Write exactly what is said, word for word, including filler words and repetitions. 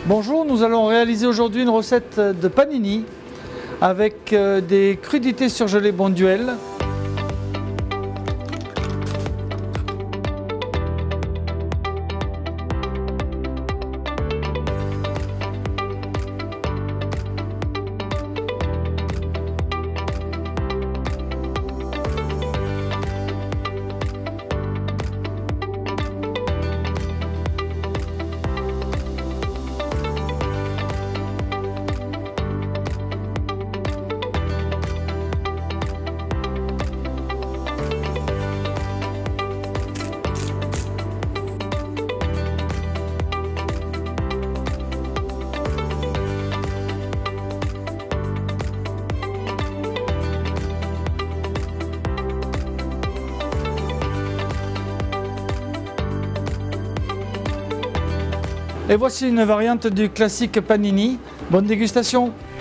Bonjour, nous allons réaliser aujourd'hui une recette de panini avec des crudités surgelées Bonduelle. Et voici une variante du classique panini. Bonne dégustation!